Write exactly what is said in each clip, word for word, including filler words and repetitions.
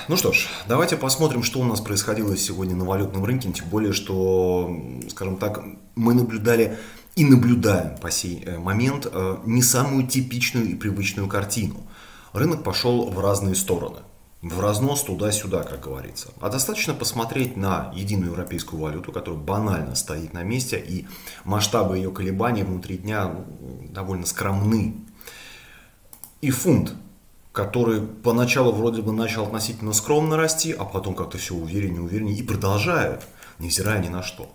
Ну что ж, давайте посмотрим, что у нас происходило сегодня на валютном рынке, тем более, что, скажем так, мы наблюдали и наблюдаем по сей момент не самую типичную и привычную картину. Рынок пошел в разные стороны, в разнос туда-сюда, как говорится. А достаточно посмотреть на единую европейскую валюту, которая банально стоит на месте, и масштабы ее колебаний внутри дня довольно скромны. И фунт, который поначалу вроде бы начал относительно скромно расти, а потом как-то все увереннее, увереннее и продолжает, невзирая ни на что.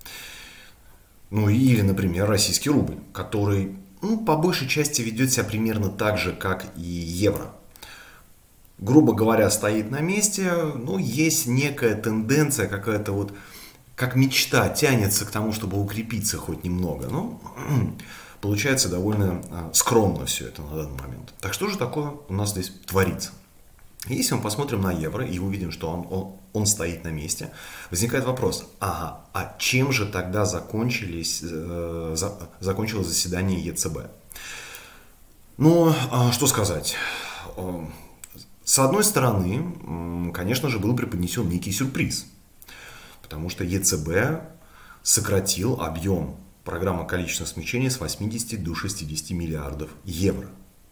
Ну или, например, российский рубль, который ну, по большей части ведет себя примерно так же, как и евро. Грубо говоря, стоит на месте, но есть некая тенденция, какая-то вот, как мечта, тянется к тому, чтобы укрепиться хоть немного. Но получается довольно скромно все это на данный момент. Так что же такое у нас здесь творится? Если мы посмотрим на евро и увидим, что он, он, он стоит на месте, возникает вопрос, ага, а чем же тогда закончились, э, за, закончилось заседание ЕЦБ? Ну, а что сказать? С одной стороны, конечно же, был преподнесен некий сюрприз, потому что ЕЦБ сократил объем программы количественного смягчения с восьмидесяти до шестидесяти миллиардов евро.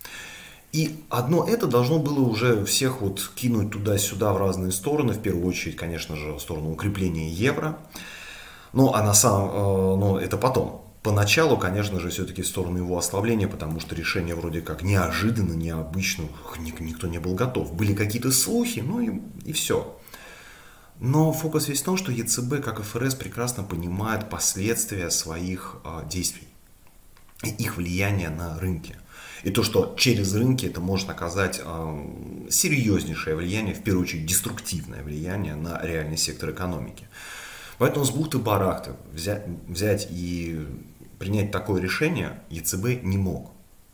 И одно это должно было уже всех вот кинуть туда-сюда в разные стороны, в первую очередь, конечно же, в сторону укрепления евро, ну, а на самом, но это потом. Поначалу, конечно же, все-таки в сторону его ослабления, потому что решение вроде как неожиданно, необычно, никто не был готов. Были какие-то слухи, ну и, и все. Но фокус весь в том, что ЕЦБ, как ФРС, прекрасно понимает последствия своих а, действий и их влияния на рынки. И то, что через рынки это может оказать а, серьезнейшее влияние, в первую очередь деструктивное влияние на реальный сектор экономики. Поэтому с бухты-барахты взять, взять и принять такое решение ЕЦБ не мог.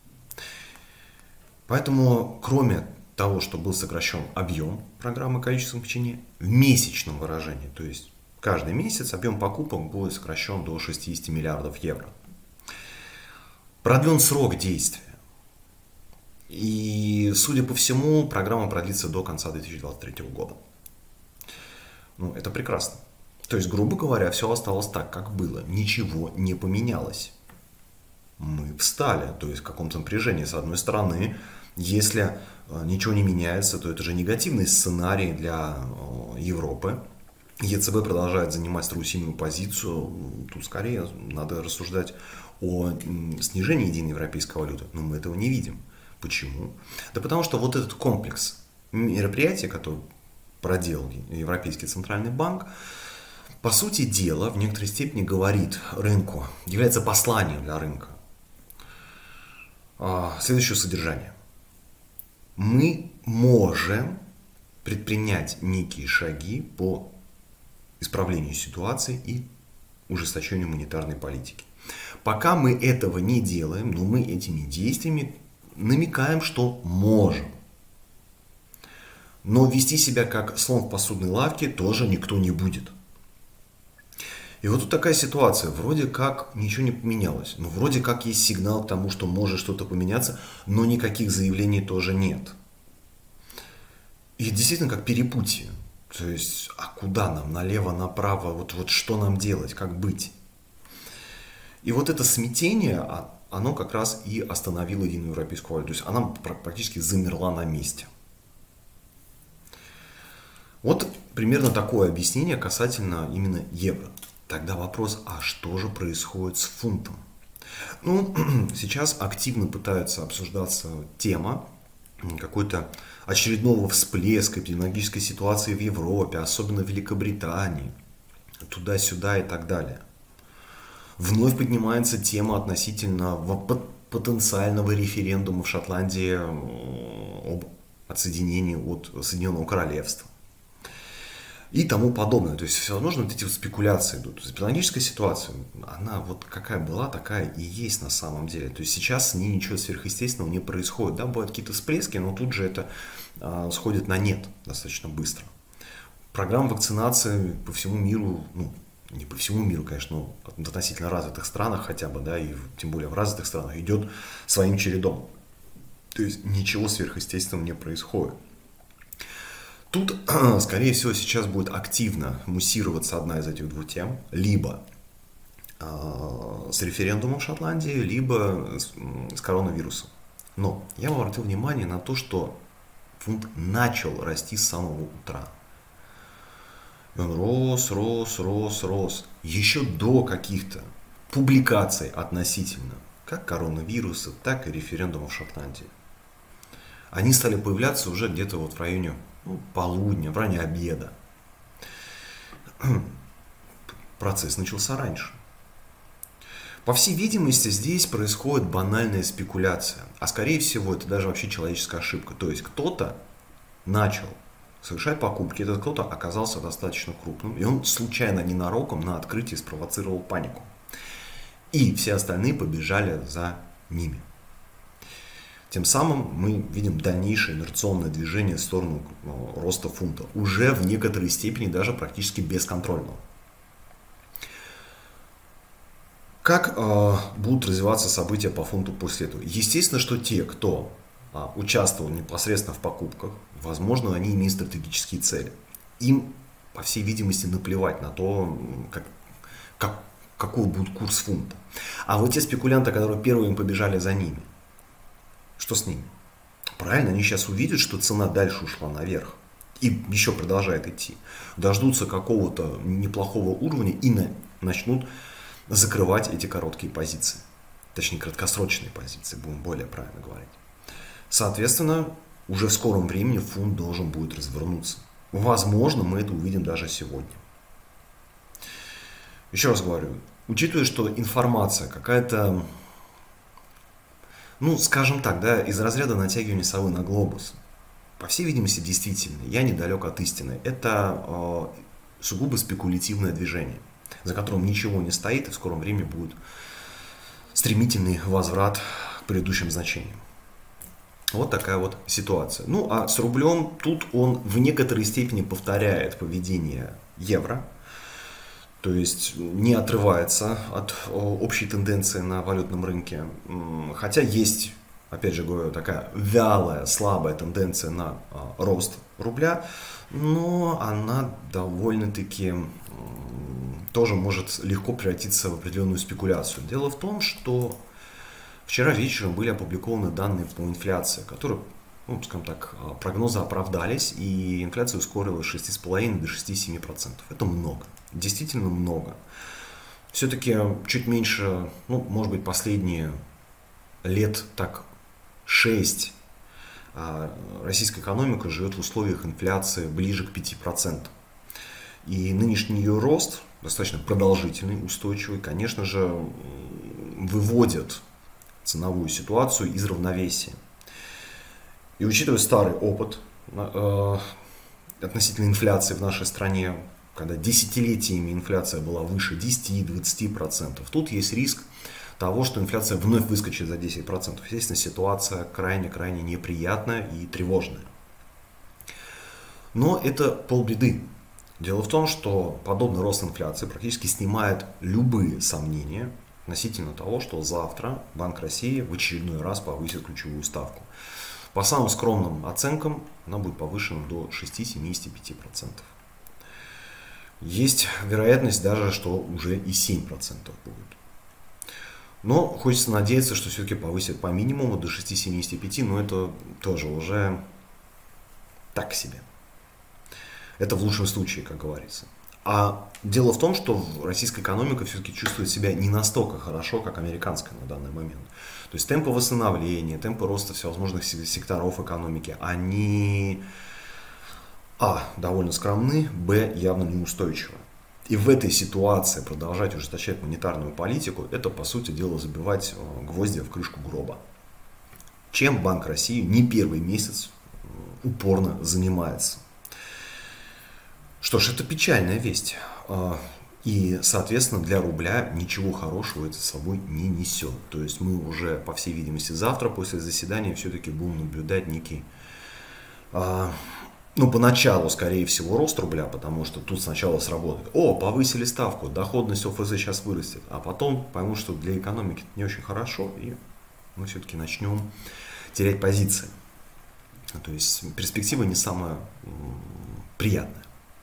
Поэтому, кроме того, что был сокращен объем программы количественного смягчения в месячном выражении, то есть каждый месяц объем покупок будет сокращен до шестидесяти миллиардов евро. Продлен срок действия. И, судя по всему, программа продлится до конца две тысячи двадцать третьего года. Ну, это прекрасно. То есть, грубо говоря, все осталось так, как было. Ничего не поменялось. Мы встали, то есть в каком-то напряжении. С одной стороны, если ничего не меняется, то это же негативный сценарий для Европы. ЕЦБ продолжает занимать страусиную позицию. Тут скорее надо рассуждать о снижении единой европейской валюты. Но мы этого не видим. Почему? Да потому что вот этот комплекс мероприятий, который проделал Европейский центральный банк, по сути дела, в некоторой степени говорит рынку, является посланием для рынка. Следующее содержание. Мы можем предпринять некие шаги по исправлению ситуации и ужесточению монетарной политики. Пока мы этого не делаем, но мы этими действиями намекаем, что можем. Но вести себя как слон в посудной лавке тоже никто не будет. И вот тут такая ситуация, вроде как ничего не поменялось, но вроде как есть сигнал к тому, что может что-то поменяться, но никаких заявлений тоже нет. И действительно как перепутье. То есть, а куда нам, налево, направо, вот, вот что нам делать, как быть? И вот это смятение, оно как раз и остановило единую европейскую валюту. То есть она практически замерла на месте. Вот примерно такое объяснение касательно именно евро. Тогда вопрос, а что же происходит с фунтом? Ну, сейчас активно пытается обсуждаться тема какой-то очередного всплеска эпидемиологической ситуации в Европе, особенно в Великобритании, туда-сюда и так далее. Вновь поднимается тема относительно потенциального референдума в Шотландии об отсоединении от Соединенного Королевства. И тому подобное. То есть все равно вот эти вот спекуляции идут. То есть эпидемиологическая ситуация, она вот какая была, такая и есть на самом деле. То есть сейчас с ней ничего сверхъестественного не происходит. Да, бывают какие-то всплески, но тут же это а, сходит на нет достаточно быстро. Программа вакцинации по всему миру, ну, не по всему миру, конечно, но в относительно развитых странах хотя бы, да, и тем более в развитых странах идет своим чередом. То есть ничего сверхъестественного не происходит. Тут, скорее всего, сейчас будет активно муссироваться одна из этих двух тем. Либо э, с референдумом в Шотландии, либо с, с коронавирусом. Но я обратил внимание на то, что фунт начал расти с самого утра. И он рос, рос, рос, рос. Еще до каких-то публикаций относительно как коронавируса, так и референдума в Шотландии. Они стали появляться уже где-то вот в районе ну, полудня, в районе обеда. Процесс начался раньше. По всей видимости, здесь происходит банальная спекуляция. А скорее всего, это даже вообще человеческая ошибка. То есть кто-то начал совершать покупки, этот кто-то оказался достаточно крупным, и он случайно, ненароком на открытии спровоцировал панику. И все остальные побежали за ними. Тем самым мы видим дальнейшее инерционное движение в сторону роста фунта, уже в некоторой степени даже практически бесконтрольного. Как э, будут развиваться события по фунту после этого? Естественно, что те, кто э, участвовал непосредственно в покупках, возможно, они имеют стратегические цели. Им, по всей видимости, наплевать на то, как, как, какой будет курс фунта. А вот те спекулянты, которые первыми побежали за ними, что с ними? Правильно, они сейчас увидят, что цена дальше ушла наверх и еще продолжает идти. Дождутся какого-то неплохого уровня и на, начнут закрывать эти короткие позиции. Точнее, краткосрочные позиции, будем более правильно говорить. Соответственно, уже в скором времени фунт должен будет развернуться. Возможно, мы это увидим даже сегодня. Еще раз говорю, учитывая, что информация какая-то, ну, скажем так, да, из разряда натягивания совы на глобус, по всей видимости, действительно, я недалек от истины. Это э, сугубо спекулятивное движение, за которым ничего не стоит, и в скором времени будет стремительный возврат к предыдущим значениям. Вот такая вот ситуация. Ну, а с рублем тут он в некоторой степени повторяет поведение евро, то есть не отрывается от общей тенденции на валютном рынке, хотя есть, опять же говорю, такая вялая, слабая тенденция на рост рубля, но она довольно-таки тоже может легко превратиться в определенную спекуляцию. Дело в том, что вчера вечером были опубликованы данные по инфляции, которые, ну, скажем так, прогнозы оправдались, и инфляция ускорилась с шести целых пяти десятых до шести-семи процентов. Это много, действительно много. Все-таки чуть меньше, ну, может быть, последние лет так шесть российская экономика живет в условиях инфляции ближе к пяти процентам. И нынешний ее рост, достаточно продолжительный, устойчивый, конечно же, выводит ценовую ситуацию из равновесия. И учитывая старый опыт э, относительно инфляции в нашей стране, когда десятилетиями инфляция была выше десяти-двадцати процентов, тут есть риск того, что инфляция вновь выскочит за десять процентов. Естественно, ситуация крайне-крайне неприятная и тревожная. Но это полбеды. Дело в том, что подобный рост инфляции практически снимает любые сомнения относительно того, что завтра Банк России в очередной раз повысит ключевую ставку. По самым скромным оценкам она будет повышена до шести-семидесяти пяти процентов. Есть вероятность даже, что уже и семь процентов будет. Но хочется надеяться, что все-таки повысят по минимуму до шести-семидесяти пяти, но это тоже уже так себе. Это в лучшем случае, как говорится. А дело в том, что российская экономика все-таки чувствует себя не настолько хорошо, как американская на данный момент. То есть темпы восстановления, темпы роста всевозможных секторов экономики, они а. довольно скромны, б. явно неустойчивы. И в этой ситуации продолжать ужесточать монетарную политику, это, по сути дела, забивать гвозди в крышку гроба. Чем Банк России не первый месяц упорно занимается. Что ж, это печальная весть. И, соответственно, для рубля ничего хорошего это с собой не несет. То есть мы уже, по всей видимости, завтра после заседания все-таки будем наблюдать некий, ну, поначалу, скорее всего, рост рубля, потому что тут сначала сработает: о, повысили ставку, доходность ОФЗ сейчас вырастет. А потом поймут, что для экономики это не очень хорошо, и мы все-таки начнем терять позиции. То есть перспектива не самая приятная.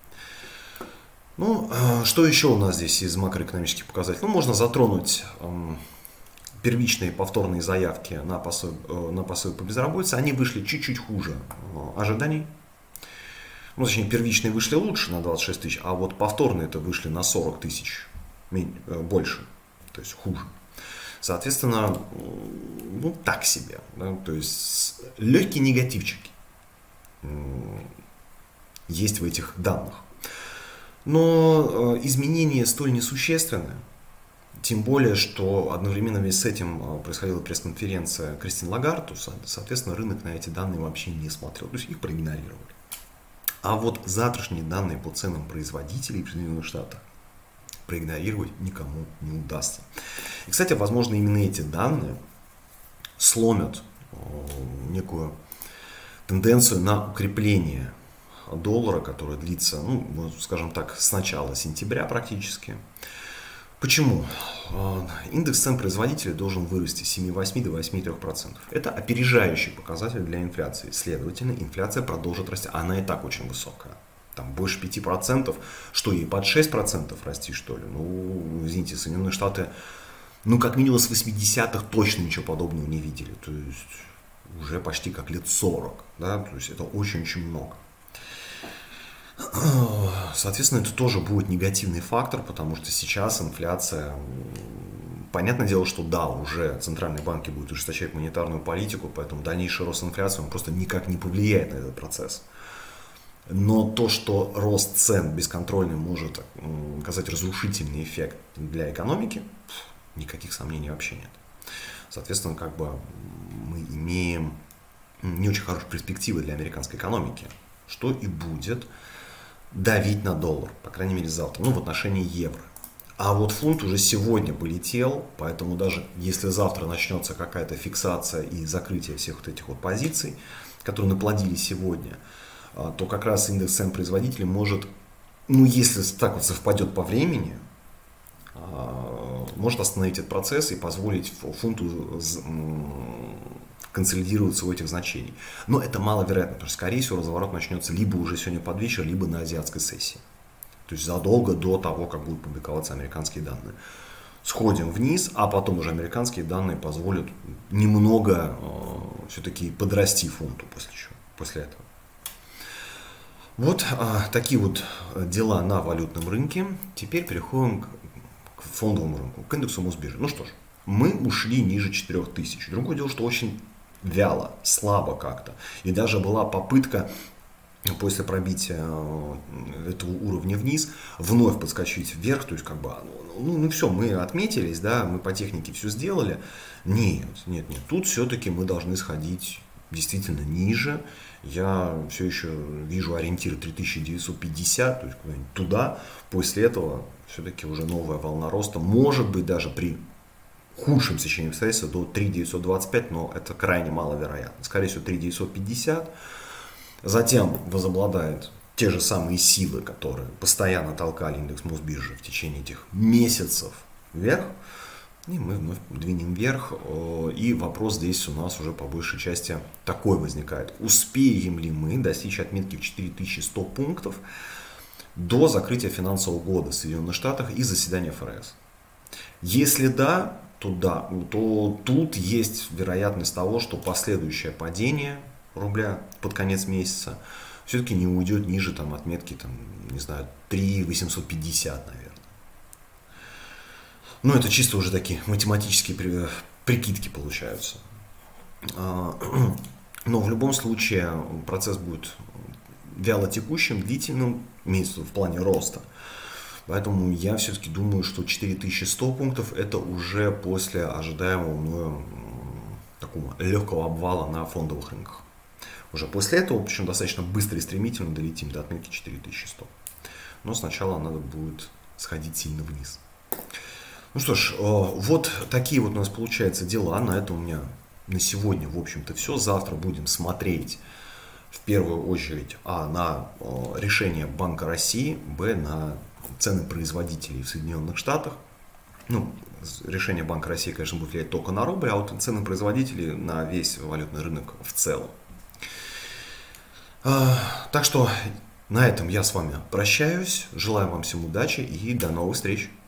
Ну, что еще у нас здесь из макроэкономических показателей? Ну, можно затронуть первичные повторные заявки на пособие, на пособие по безработице. Они вышли чуть-чуть хуже ожиданий. Ну, точнее, первичные вышли лучше на двадцать шесть тысяч, а вот повторные это вышли на сорок тысяч больше, то есть хуже. Соответственно, ну, так себе. Да? То есть легкие негативчики есть в этих данных. Но изменения столь несущественные, тем более, что одновременно вместе с этим происходила пресс-конференция Кристин Лагард, соответственно, рынок на эти данные вообще не смотрел, то есть их проигнорировали. А вот завтрашние данные по ценам производителей в Соединенных Штатах проигнорировать никому не удастся. И, кстати, возможно, именно эти данные сломят некую тенденцию на укрепление доллара, которая длится, ну, скажем так, с начала сентября практически. Почему? Индекс цен производителей должен вырасти с семи целых восьми десятых до восьми целых трёх десятых процента. Это опережающий показатель для инфляции. Следовательно, инфляция продолжит расти. Она и так очень высокая. Там больше пяти процентов. Что, ей под шесть процентов расти, что ли? Ну, извините, Соединенные Штаты, ну, как минимум с восьмидесятых точно ничего подобного не видели. То есть, уже почти как лет сорок. Да? То есть, это очень-очень много. Соответственно, это тоже будет негативный фактор, потому что сейчас инфляция, понятное дело, что да, уже центральные банки будут ужесточать монетарную политику, поэтому дальнейший рост инфляции он просто никак не повлияет на этот процесс. Но то, что рост цен бесконтрольный может оказать разрушительный эффект для экономики, никаких сомнений вообще нет. Соответственно, как бы мы имеем не очень хорошие перспективы для американской экономики, что и будет давить на доллар, по крайней мере завтра, ну в отношении евро. А вот фунт уже сегодня полетел, поэтому даже если завтра начнется какая-то фиксация и закрытие всех вот этих вот позиций, которые наплодили сегодня, то как раз индекс цен производителей может, ну если так вот совпадет по времени, может остановить этот процесс и позволить фунту консолидироваться у этих значений. Но это маловероятно, потому что, скорее всего, разворот начнется либо уже сегодня под вечер, либо на азиатской сессии. То есть задолго до того, как будут публиковаться американские данные. Сходим вниз, а потом уже американские данные позволят немного э, все-таки подрасти фунту после, чего, после этого. Вот э, такие вот дела на валютном рынке. Теперь переходим к, к фондовому рынку, к индексу Мосбиржи. Ну что ж, мы ушли ниже четырёх тысяч. Другое дело, что очень вяло, слабо как-то. И даже была попытка после пробития этого уровня вниз вновь подскочить вверх. То есть как бы, ну, ну все, мы отметились, да, мы по технике все сделали. Нет, нет, нет. Тут все-таки мы должны сходить действительно ниже. Я все еще вижу ориентир три тысячи девятьсот пятьдесят, то есть куда-нибудь туда. После этого все-таки уже новая волна роста. Может быть даже при худшем сечении обстоятельств до три тысячи девятьсот двадцать пять, но это крайне маловероятно. Скорее всего, три тысячи девятьсот пятьдесят. Затем возобладают те же самые силы, которые постоянно толкали индекс Мосбиржи в течение этих месяцев вверх. И мы вновь двинем вверх. И вопрос здесь у нас уже по большей части такой возникает. Успеем ли мы достичь отметки в четыре тысячи сто пунктов до закрытия финансового года в Соединенных Штатах и заседания эф эр эс? Если да, то да, то тут есть вероятность того, что последующее падение рубля под конец месяца все-таки не уйдет ниже там, отметки, там, не знаю, три тысячи восемьсот пятьдесят, наверное. Ну, это чисто уже такие математические прикидки получаются. Но в любом случае процесс будет вялотекущим, длительным, имеется в плане роста. Поэтому я все-таки думаю, что четыре тысячи сто пунктов это уже после ожидаемого мною такого легкого обвала на фондовых рынках. Уже после этого, причем достаточно быстро и стремительно долетим до отметки четыре тысячи сто. Но сначала надо будет сходить сильно вниз. Ну что ж, вот такие вот у нас получаются дела. На это у меня на сегодня, в общем-то, все. Завтра будем смотреть в первую очередь а, на решение Банка России, б, на цены производителей в Соединенных Штатах. Ну, решение Банка России, конечно, будет влиять только на рубль, а вот цены производителей на весь валютный рынок в целом. Так что на этом я с вами прощаюсь. Желаю вам всем удачи и до новых встреч.